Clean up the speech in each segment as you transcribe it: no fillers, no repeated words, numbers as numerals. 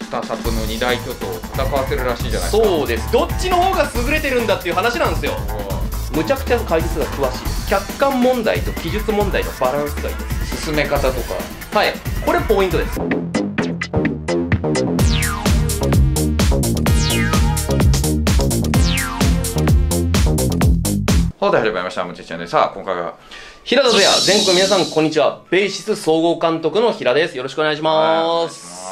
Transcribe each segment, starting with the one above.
スターサップの二大巨頭を戦わせるらしいじゃないですか。 そうです。どっちの方が優れてるんだっていう話なんですよ。むちゃくちゃ解説が詳しいです。客観問題と記述問題のバランスがいいです。 進め方とか、 はい、これポイントです。 はい、始まりました。むちゃちゃんです。さあ、今回は平田とや全国の皆さんこんにちは。ベーシス総合監督の平です。よろしくお願いします。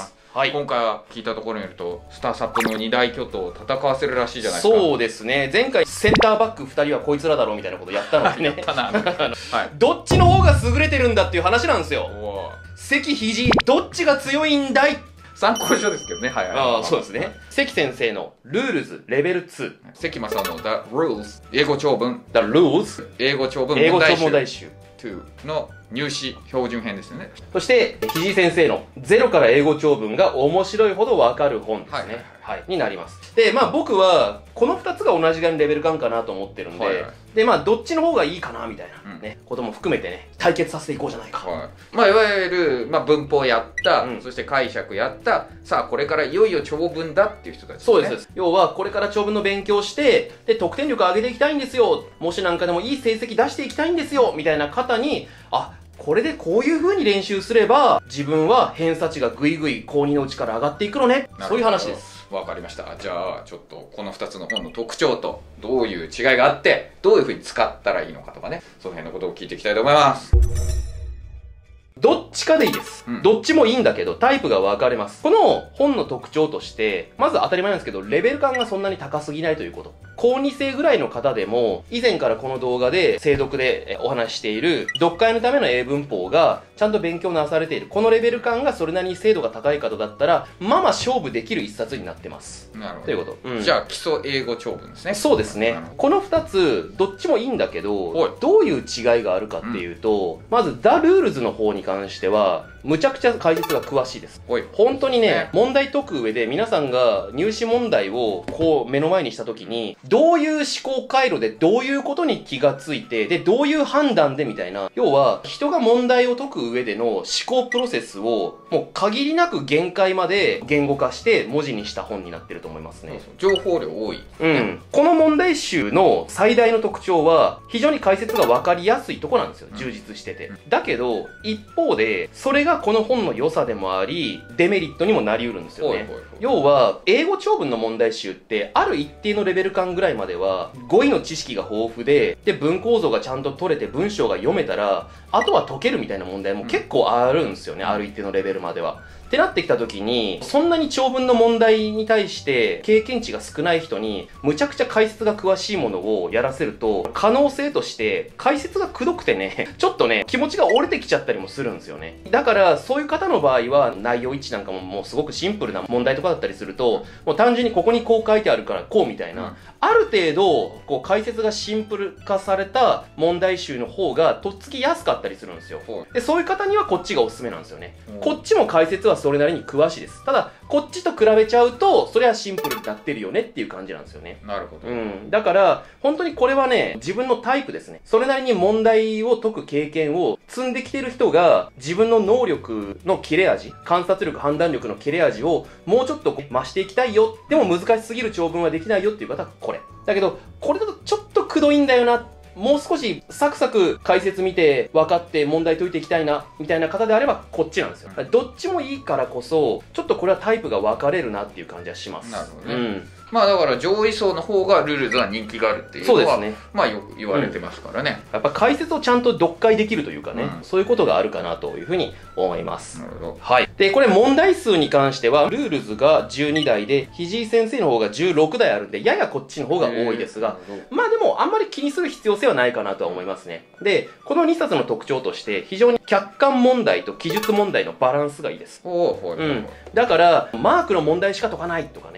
はい、 今回は聞いたところによるとスターサップの二大巨頭を戦わせるらしいじゃないですか。 そうですね。前回センターバック2人はこいつらだろうみたいなことやったのでねはい、 どっちの方が優れてるんだっていう話なんですよ。関肘どっちが強いんだい。 参考書ですけどね。はいはい。 ああ、そうですね。関先生のルールズレベル2。 関正の The Rules 英語長文 The Rules 英語長文英語長文問題集 2の入試標準編ですよね。 そして肘先生のゼロから英語長文が面白いほどわかる本ですね。はい、になります。で、まあ僕はこの2つが同じぐらいのレベル感かなと思ってるんで、はいはい、でまあどっちの方がいいかなみたいなね、ことも含めてね対決させていこうじゃないか。 はい、まあいわゆる、まあ、文法やった、そして解釈やった、さあこれからいよいよ長文だっていう人たちですね。 そうです。要はこれから長文の勉強してで得点力上げていきたいんですよ、模試なんかでもいい成績出していきたいんですよみたいな方に、あ、これでこういう風に練習すれば自分は偏差値がぐいぐい高2のうちから上がっていくのね、そういう話です。 わかりました。じゃあちょっとこの2つの本の特徴とどういう違いがあってどういう風に使ったらいいのかとかね、その辺のことを聞いていきたいと思います。 どっちかでいいです。どっちもいいんだけど、タイプが分かれます。この本の特徴として、まず当たり前なんですけど、レベル感がそんなに高すぎないということ。高2生ぐらいの方でも、以前からこの動画で精読でお話ししている、読解のための英文法が、ちゃんと勉強なされている。このレベル感がそれなりに精度が高い方だったら、まあまあ勝負できる一冊になってます。 なるほど。 ということ。 じゃあ基礎英語長文ですね。 そうですね。この2つ、どっちもいいんだけど、どういう違いがあるかっていうと、まず、The Rules の方に関しては、むちゃくちゃ解説が詳しいです。本当にね、問題解く上で皆さんが入試問題をこう目の前にした時に、どういう思考回路でどういうことに気がついて、で、どういう判断でみたいな、要は人が問題を解く上での思考プロセスをもう限りなく限界まで言語化して文字にした本になってると思いますね。 情報量多い。 この問題集の最大の特徴は非常に解説が分かりやすいとこなんですよ。充実してて。だけど、一方で、それがこの本の良さでもあり、デメリットにもなり得るんですよね。要は、英語長文の問題集って、ある一定のレベル感ぐらいまでは、語彙の知識が豊富で、文構造がちゃんと取れて文章が読めたら、あとは解けるみたいな問題も結構あるんですよね。ある一定のレベルまでは。ってなってきた時に、そんなに長文の問題に対して経験値が少ない人にむちゃくちゃ解説が詳しいものをやらせると、可能性として解説がくどくてね、ちょっとね、気持ちが折れてきちゃったりもするんですよね。だからそういう方の場合は内容一致なんかももうすごくシンプルな問題とかだったりすると、もう単純にここにこう書いてあるからこうみたいな、ある程度こう解説がシンプル化された問題集の方がとっつきやすかったりするんですよ。で、そういう方にはこっちがおすすめなんですよね。こっちも解説はそれなりに詳しいです。ただ、こっちと比べちゃうと、それはシンプルになってるよねっていう感じなんですよね。 なるほど。 だから、本当にこれはね、自分のタイプですね。それなりに問題を解く経験を積んできてる人が、自分の能力の切れ味、観察力、判断力の切れ味をもうちょっと増していきたいよ。でも難しすぎる長文はできないよっていう方はこれ。だけど、これだとちょっとくどいんだよな。もう少しサクサク解説見て分かって問題解いていきたいなみたいな方であればこっちなんですよ。どっちもいいからこそちょっとこれはタイプが分かれるなっていう感じはします。 なるほどね。まあだから上位層の方がルールズは人気があるっていうのは、そうですね、まあよく言われてますからね。 やっぱ解説をちゃんと読解できるというかね、そういうことがあるかなというふうに思います。 なるほど。 はい。で、これ問題数に関してはルールズが12台で肘井先生の方が16台あるんで、ややこっちの方が多いですが、まあでもあんまり気にする必要性はないかなとは思いますね。で、この2冊の特徴として非常に客観問題と記述問題のバランスがいいです。だからマークの問題しか解かないとかね、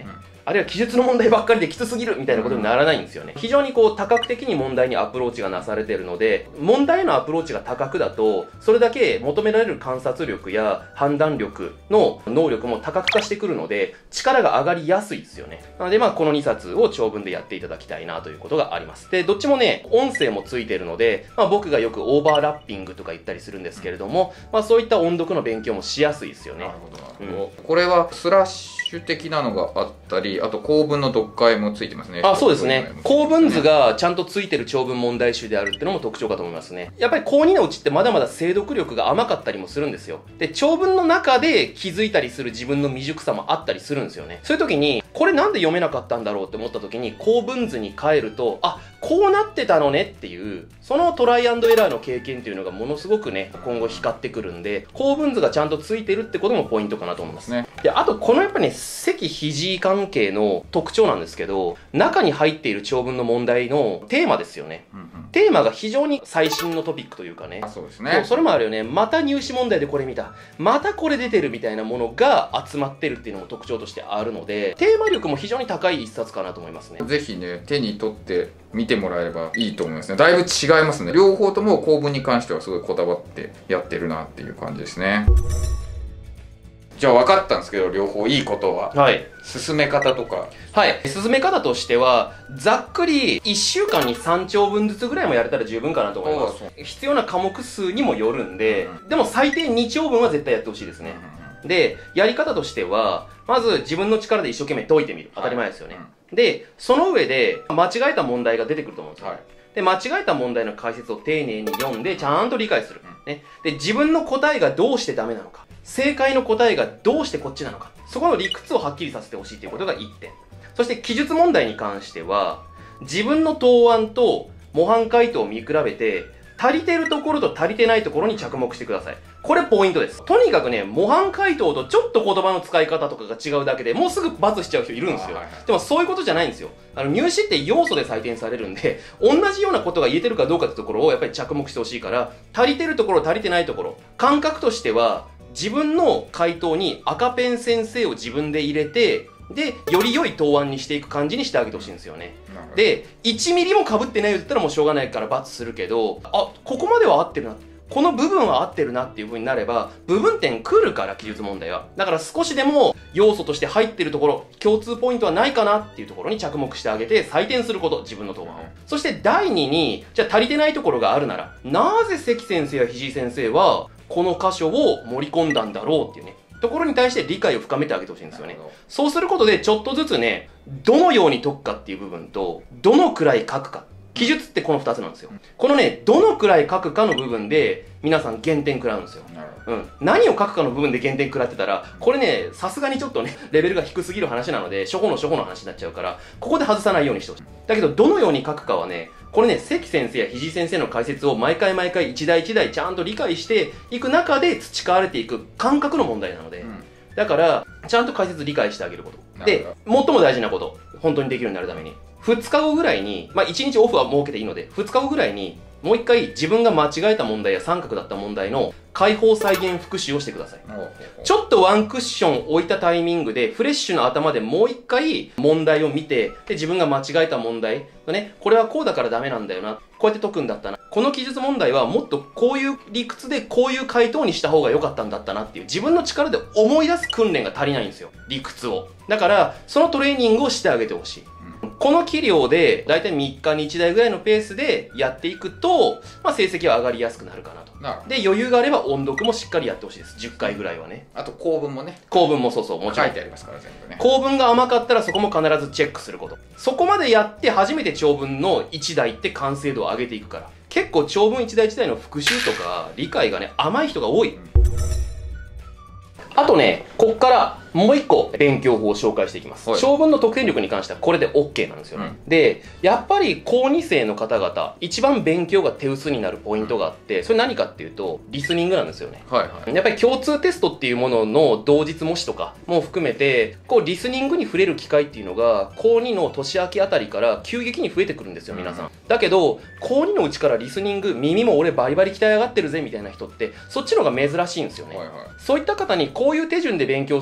あるいは記述の問題ばっかりできつすぎるみたいなことにならないんですよね。非常にこう多角的に問題にアプローチがなされているので、問題へのアプローチが多角だと、それだけ求められる観察力や判断力の能力も多角化してくるので、力が上がりやすいですよね。なのでこの2冊を長文でやっていただきたいなということがあります。で、どっちもね、音声もついているので、僕がよくオーバーラッピングとか言ったりするんですけれども、そういった音読の勉強もしやすいですよね。 なるほど、なるほど。これはスラッシュ的なのがあったり、あと構文の読解もついてますね。 そうですね。構文図がちゃんとついてる長文問題集であるっていうのも特徴かと思いますね。やっぱり高2のうちってまだまだ精読力が甘かったりもするんですよ。で、長文の中で気づいたりする自分の未熟さもあったりするんですよね。そういう時に、これなんで読めなかったんだろうって思った時に、構文図に変えると、こうなってたのねっていう、そのトライアンドエラーの経験っていうのがものすごくね、今後光ってくるんで、構文図がちゃんとついてるってこともポイントかなと思いますね。で、あとこのやっぱね、積肘関係の特徴なんですけど、中に入っている長文の問題のテーマですよね。テーマが非常に最新のトピックというかね。 そうですね。 それもあるよね。また入試問題でこれ見た。またこれ出てるみたいなものが集まってるっていうのも特徴としてあるので、テーマ力も非常に高い一冊かなと思いますね。 ぜひね、手に取って見てもらえればいいと思いますね。だいぶ違いますね。両方とも構文に関してはすごいこだわってやってるなっていう感じですね。じゃあ分かったんですけど、両方いいことは。進め方とか。 進め方としては、ざっくり1週間に3長文ずつぐらいもやれたら十分かなと思います。必要な科目数にもよるんで、でも最低2長文は絶対やってほしいですね。で、やり方としては、まず自分の力で一生懸命解いてみる。当たり前ですよね。で、その上で間違えた問題が出てくると思うんですよ。で、間違えた問題の解説を丁寧に読んで、ちゃんと理解する。ね。で、自分の答えがどうしてダメなのか。正解の答えがどうしてこっちなのか。そこの理屈をはっきりさせてほしいということが1点。そして記述問題に関しては、自分の答案と模範解答を見比べて、足りてるところと足りてないところに着目してください。これポイントです。とにかくね、模範解答とちょっと言葉の使い方とかが違うだけでもうすぐ罰しちゃう人いるんですよ。でもそういうことじゃないんですよ。入試って要素で採点されるんで、同じようなことが言えてるかどうかってところをやっぱり着目してほしいから、足りてるところ足りてないところ、感覚としては自分の回答に赤ペン先生を自分で入れて、で、より良い答案にしていく感じにしてあげてほしいんですよね。で、1ミリも被ってないよって言ったらもうしょうがないから罰するけど、ここまでは合ってるな。この部分は合ってるなっていう風になれば、部分点来るから、記述問題は。だから少しでも要素として入ってるところ、共通ポイントはないかなっていうところに着目してあげて採点すること、自分の答案を。そして第2に、じゃあ足りてないところがあるなら、なぜ関先生や藤井先生は、この箇所を盛り込んだんだろうっていうね。ところに対して理解を深めてあげてほしいんですよね。そうすることでちょっとずつね、どのように解くかっていう部分と、どのくらい書くか。記述ってこの2つなんですよ。このね、どのくらい書くかの部分で、皆さん減点食らうんですよ。何を書くかの部分で減点食らってたら、これね、さすがにちょっとね、レベルが低すぎる話なので、初歩の話になっちゃうから、ここで外さないようにしてほしい。だけど、どのように書くかはね、これね、関先生や藤井先生の解説を毎回一題一題ちゃんと理解していく中で培われていく感覚の問題なので、だから、ちゃんと解説理解してあげること。で、最も大事なこと、本当にできるようになるために、2日後ぐらいに、1日オフは設けていいので、2日後ぐらいに、もう一回自分が間違えた問題や三角だった問題の解放再現復習をしてください。ちょっとワンクッション置いたタイミングでフレッシュな頭でもう一回問題を見て、で自分が間違えた問題がね、これはこうだからダメなんだよな。こうやって解くんだったな。この記述問題はもっとこういう理屈でこういう回答にした方が良かったんだったなっていう自分の力で思い出す訓練が足りないんですよ。理屈を。だからそのトレーニングをしてあげてほしい。この器量で、だいたい3日に1台ぐらいのペースでやっていくと、成績は上がりやすくなるかなと。で、余裕があれば音読もしっかりやってほしいです。10回ぐらいはね。 あと構文もね。 構文もそう、もちろん。 書いてありますから全部ね。 構文が甘かったらそこも必ずチェックすること。そこまでやって初めて長文の1台って完成度を上げていくから。結構長文1台1台の復習とか理解がね、甘い人が多い。あとね、こっからもう一個勉強法を紹介していきます。長文の得点力に関してはこれで OK なんですよね。で、やっぱり高2生の方々、一番勉強が手薄になるポイントがあって、それ何かっていうと、リスニングなんですよね。やっぱり共通テストっていうものの同日模試とかも含めて、こうリスニングに触れる機会っていうのが、高2の年明けあたりから急激に増えてくるんですよ、皆さん。だけど、高2のうちからリスニング、耳も俺バリバリ鍛え上がってるぜみたいな人って、そっちの方が珍しいんですよね。そういった方にこういう手順で勉強するとすご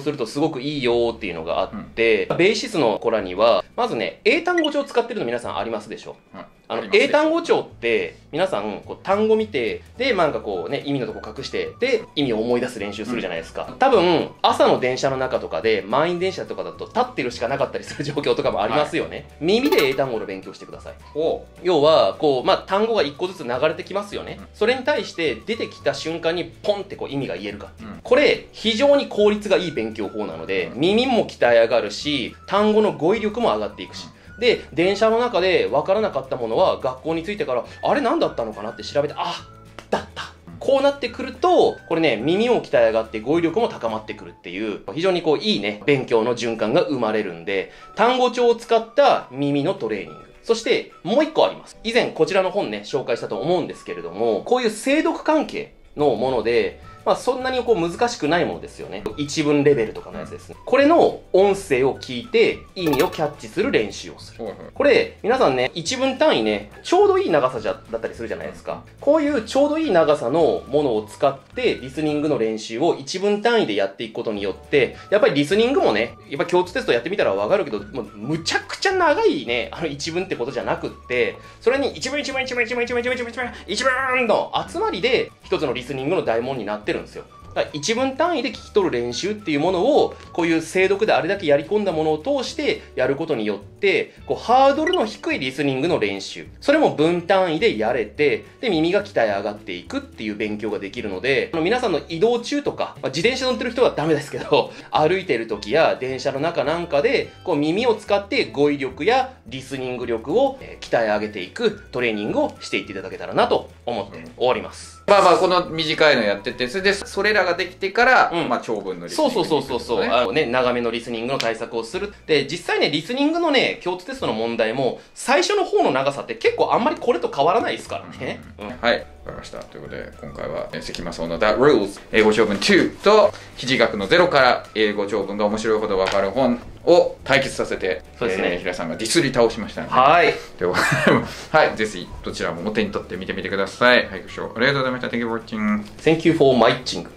ごくいいよっていうのがあって、ベーシスの子らには、まずね、英単語帳使ってるの皆さんありますでしょ？英単語帳って、皆さん、こう、単語見て、で、なんかこうね、意味のとこ隠して、で、意味を思い出す練習するじゃないですか。多分、朝の電車の中とかで、満員電車とかだと、立ってるしかなかったりする状況とかもありますよね。耳で英単語の勉強してください。要は、こう、単語が一個ずつ流れてきますよね。それに対して、出てきた瞬間に、ポンってこう、意味が言えるかっていう。これ、非常に効率がいい勉強法なので、耳も鍛え上がるし、単語の語彙力も上がっていくし。で、電車の中で分からなかったものは学校に着いてから、あれ何だったのかなって調べて、だった。こうなってくると、これね、耳も鍛え上がって語彙力も高まってくるっていう、非常にこういいね、勉強の循環が生まれるんで、単語帳を使った耳のトレーニング。そして、もう一個あります。以前こちらの本ね、紹介したと思うんですけれども、こういう精読関係のもので、そんなにこう難しくないものですよね。一文レベルとかのやつですね。これの音声を聞いて意味をキャッチする練習をする。これ、皆さんね、一文単位ね、ちょうどいい長さだったりするじゃないですか。こういうちょうどいい長さのものを使ってリスニングの練習を一文単位でやっていくことによって、やっぱりリスニングもね、やっぱ共通テストやってみたらわかるけど、もうむちゃくちゃ長いね、一文ってことじゃなくって、それに一文の集まりで一つのリスニングの大問になってるんですよ。一文単位で聞き取る練習っていうものを、こういう精読であれだけやり込んだものを通してやることによって、こうハードルの低いリスニングの練習。それも文単位でやれて、で、耳が鍛え上がっていくっていう勉強ができるので、皆さんの移動中とか、自転車乗ってる人はダメですけど、歩いてる時や電車の中なんかで、こう耳を使って語彙力やリスニング力を鍛え上げていくトレーニングをしていっていただけたらなと思って終わります。 この短いのやってて、それらができてから、長文のリスニング、 そう、長めのリスニングの対策をする。で、実際ね、リスニングのね、共通テストの問題も、最初の方の長さって結構あんまりこれと変わらないですからね。 はい、わかりました。ということで、今回は、関正夫の That Rules 英語長文2と、肘学のゼロから英語長文が面白いほどわかる本を対決させて、そうですね、平さんがディスり倒しましたので、はい。はい、ぜひ、どちらもお手に取って見てみてください。はい、ご視聴ありがとうございました。Thank you for watching. Thank you for watching.